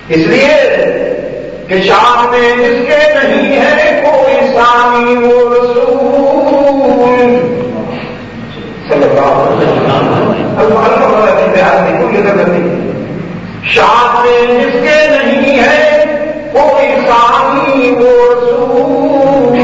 اس لیے کہ شان میں جس کے نہیں ہے کوئی ثانی وہ رسول صلی اللہ علیہ وسلم. شان میں جس کے نہیں ہے کوئی ثانی وہ رسول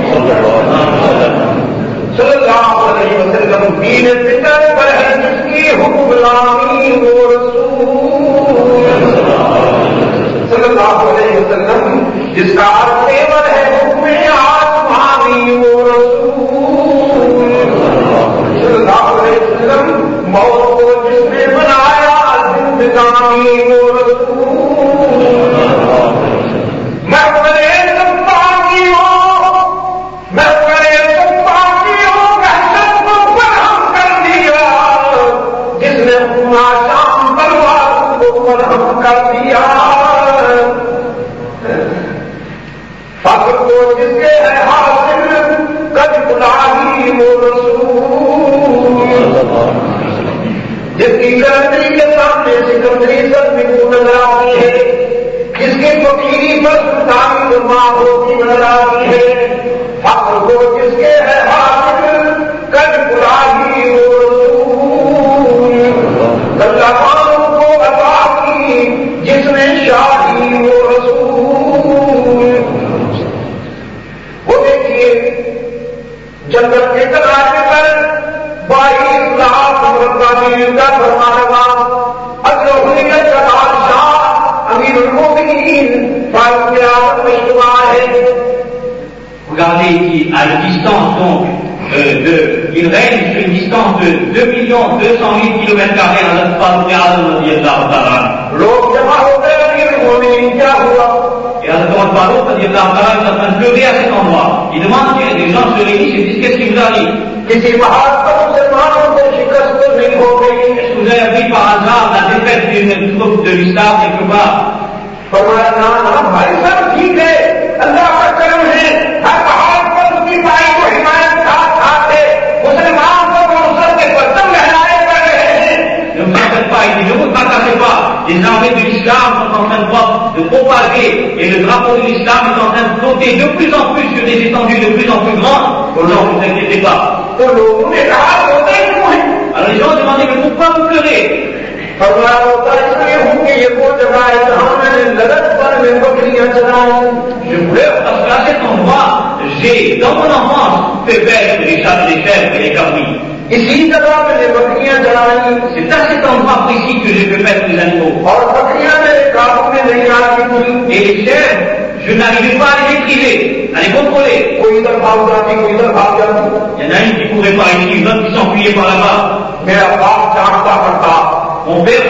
صلی اللہ علیہ وسلم. دین فطر پر ہے جس کی حکمرانی وہ رسول صلی اللہ علیہ وسلم. جس کا تیور ہے حکم آسمانی وہ رسول صلی اللہ علیہ وسلم. موت کو جس نے بنایا زندگانی وہ رسول. میں کرے سب باقی ہو میں کرے سب باقی ہو وحشت کو برہم کر دیا جس نے اپنا شام تلوار کو برہم کر دیا. فخر کو جس کے ہے حاصل کد بلاہی وہ رسول. جس کی گرمی کے سامنے سکندری سر میں کو نظر آتی ہے, جس کی فقیری پر سلطانی درماغوں کی نظر آتی ہے. فخر کو جس کے ہے حاصل کد بلاہی وہ رسول. اللہ کو عطا کی جس نے شاہی وہ رسول. وہ دیکھیے جنگل کے کنارے پر 22 لاکھ مربع میل کا فرما لگا اجرحیت کا بادشاہ امیر المومنین فاروق اعظم میں شمار ہے. Regardez, à une distance donc, il règne sur une distance de 2 200 000 km² à notre Farouk A'zam radiyallahu ta'ala. لوگ جمع ہو گئے امیر المومنین کیا ہوا. Et Hazrat Farouk radiyallahu ta'ala est en train de pleurer à cet endroit. Il demande que les gens se réunissent et disent qu'est-ce qui vous arrive. کسی محاذ پر مسلمانوں کو شکست تو نہیں ہو گئی. Est-ce que vous avez appris par hasard la défaite d'une troupe de l'islam quelque part? فرمایا نہ بھائی صاحب ٹھیک ہے, اللہ کا کرم ہے, ہر محاذ پر اس کی بھائی کو حمایت ساتھ ہے, مسلمان کو نصرت کے برتن لہرائے کر رہے ہیں. Ne vous en faites pas, il dit ne vous tracassez pas. Les armées de l'islam sont en train de propager et le drapeau de l'islam est en train de flotter de plus en plus sur des étendues de plus en plus grandes. Non, ne vous inquiétez pas. تو لوگوں نے کہا ہوتا ہی کیوں ہے. Alors les gens demandaient mais pourquoi vous pleurez? فرمایا ہوتا اس لیے ہوں کہ یہ وہ جگہ ہے جہاں میں نے لگت پر میں بکریاں چلاؤں. Je pleure parce qu'à cet endroit, j'ai dans mon enfance fait paître les chèvres et les cabris. اسی جگہ میں نے بکریاں چلائی. C'est à cet endroit précis que j'ai fait paître les animaux. اور بکریاں میرے قابو میں نہیں آتی تھی. Et les chèvres, je n'arrivais pas à les maîtriser, à les contrôler. کوئی ادھر بھاگ جاتی کوئی ادھر بھاگ جاتی. Il y en a une qui courait par ici, une autre qui s'enfuyait par là-bas. میرا باپ جانتا کرتا. Mon père,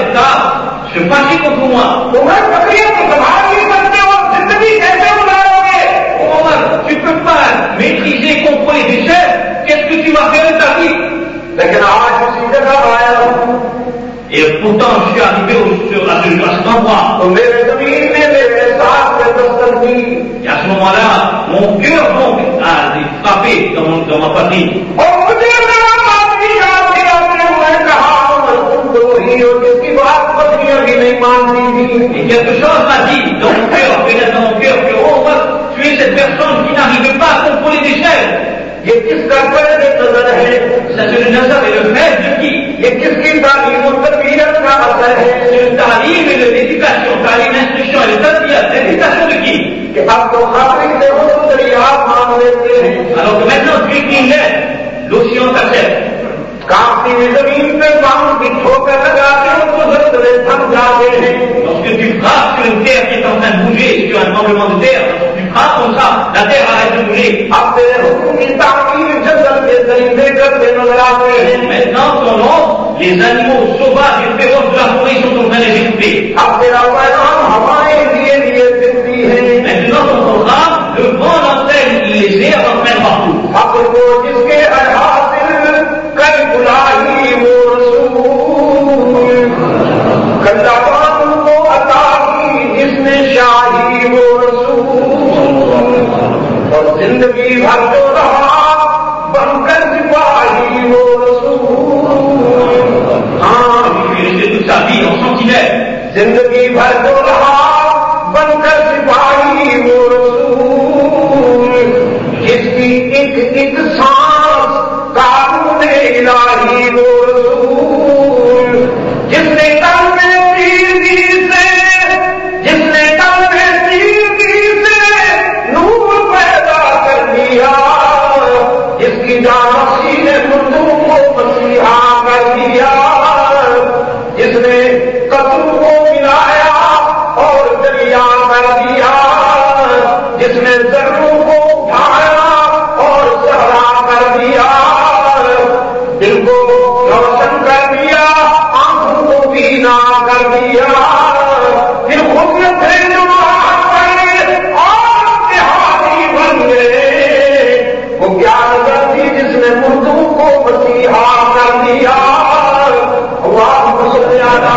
se fâchait contre moi. تو میں بکریوں کو سنبھال نہیں سکتے اور زندگی کیسے گزارو گے. Omar, tu ne peux pas maîtriser, contrôler des chèvres. Qu'est-ce que tu vas faire de ta vie? لیکن آج اسی جگہ آیا ہوں. Et pourtant, je suis arrivé à cet endroit. تو میرے زمین نے میرے ساتھ میں دستک دی. Et à ce moment-là, mon cœur donc a frappé dans ma poitrine. اور مجھے میرا بات بھی یاد دیا. میں نے کہا تم تو وہی ہو جس کی بات بکریاں بھی نہیں مانتی تھی. Et quelque chose m'a dit dans mon cœur, peut-être dans mon cœur, que Omar, tu es cette personne qui n'arrive pas à contrôler des chèvres. یہ کس کا قید نظر ہے. Ça c'est le nazar et le fait de qui? یہ کس کی تعلیم و تربیت کا اثر ہے. C'est le talim et l'éducation, talim, l'instruction et le tarbiyat, l'éducation de qui? کہ اب تو خاطر سے وہ دریافت مان لیتے ہیں. Alors que maintenant tu écris une lettre, l'océan t'accepte. کافی زمین پہ باندھ کی ٹھوکر لگاتے ہو تو زلزلے تھم جاتے ہیں. Lorsque tu frappes sur une terre qui est en train de bouger, sur un tremblement de terre, tu frappes comme ça, la terre arrête de bouger. اب تیرے حکم کی تعمیر جنگل کے درندے کرتے نظر آتے ہیں. Maintenant, ton nom, les animaux sauvages et féroces de la forêt sont en train d'exécuter. اب تیرا پیغام ہمارے لیے دکھتی ہے. Maintenant, ton programme, le vent l'enseigne, les airs l'enseignent partout. اب کو جس کے حاصل کل بلاہی وہ رسول. کلّاوان کو عطا کی جس نے شاہی وہ رسول. اور زندگی بھر جو رہا بن کر سپاہی وہ رسول. ہاں Il est resté toute sa vie en sentinelle. زندگی بھر جو رہا ایک سانس قانون الہی وہ رسول جس نے کل میں تیرگی سے نور پیدا کر دیا، جس کی جانسی نے مردوں کو مسیحا کر دیا، جس نے قطر کو ملایا اور دریا کر دیا، جس نے ذروں کو اٹھایا اور صحرا کر دیا، دل کو روشن کر دیا، آنکھوں کو بینا کر دیا، پھر خود تھے جو اور اتحادی بن گئے، وہ کیا نظر تھی جس نے مردوں کو مسیحا کر دیا۔ اللہم صلی علی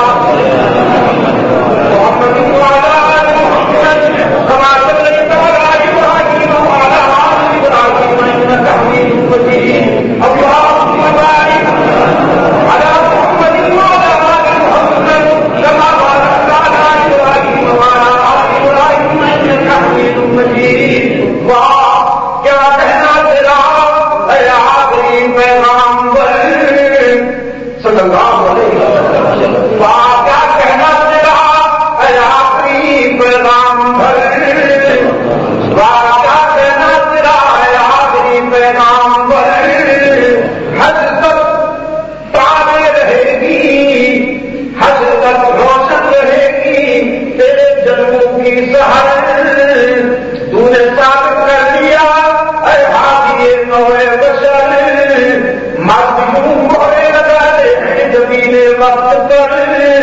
محمد وعلی آل محمد کما صلیت علی ابراہیم وعلی آل ابراہیم انک حمید مجید۔ اللہم بارک علی محمد وعلی آل محمد کما بارکت علی ابراہیم وعلی آل ابراہیم انک حمید مجید۔ واہ کیا کہنا تیرا اے آخری پیغامبر صلی اللہ علیہ وسلم، واہ کیا کہنا تیرا اے آخری پیغامبر، واہ کیا کہنا تیرا اے آخری پیغامبر، حضرت تابع رہے گی، حضرت روشن رہے گی تیرے جنموں کی سحر، تو نے ثابت کر دیا اے حاضر نوع بشر، مرد یوں موڑے لگاتے ہیں جبین وقت پر،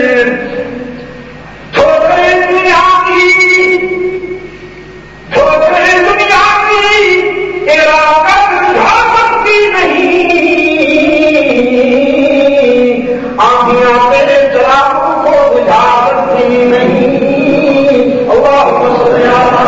ٹھوکرے دنیا کی تیرا قد اٹھا سکتی نہیں، آندیاں تیرے چراغوں کو بجھا سکتی نہیں۔ اللہم صلی علی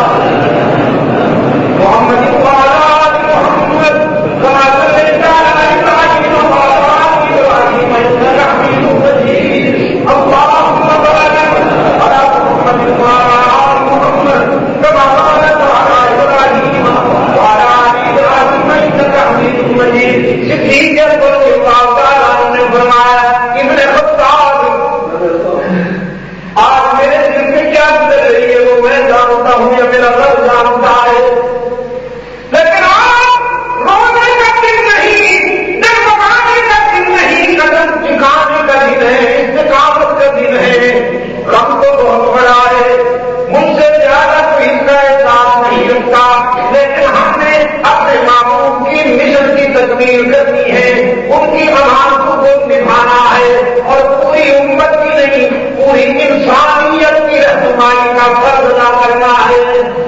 محمد وعلی آل محمد کما صلیت علی ابراہیم وعلی آل ابراہیم انک حمید مجید۔ اللہم بارک علی محمد وعلی آل محمد کما بارکت علی ابراہیم وعلی آل ابراہیم انک حمید مجید۔ صدیق اکبر رضی اللہ تعالیٰ عنہ نے فرمایا ابن خطاب آج میرے دل میں کیا گزر رہی ہے وہ میں جانتا ہوں یا میرا رب جانتا ہے، لیکن آج رونے کا دن نہیں، دل بنانے کا دن نہیں، قدم ٹھکانے کا دن ہے، استقامت کا دن ہے۔ رب کو بہت بڑا ہے، مجھ سے زیادہ کوئی اس کا احساس نہیں رکھتا، لیکن ہم نے اپنے معمول کی مشن کی تکمیل کرنی ہے، ان کی امانتوں کو نبھانا ہے، اور پوری امت کی نہیں پوری انسانیت کی رہنمائی کا فرض ادا کرنا ہے۔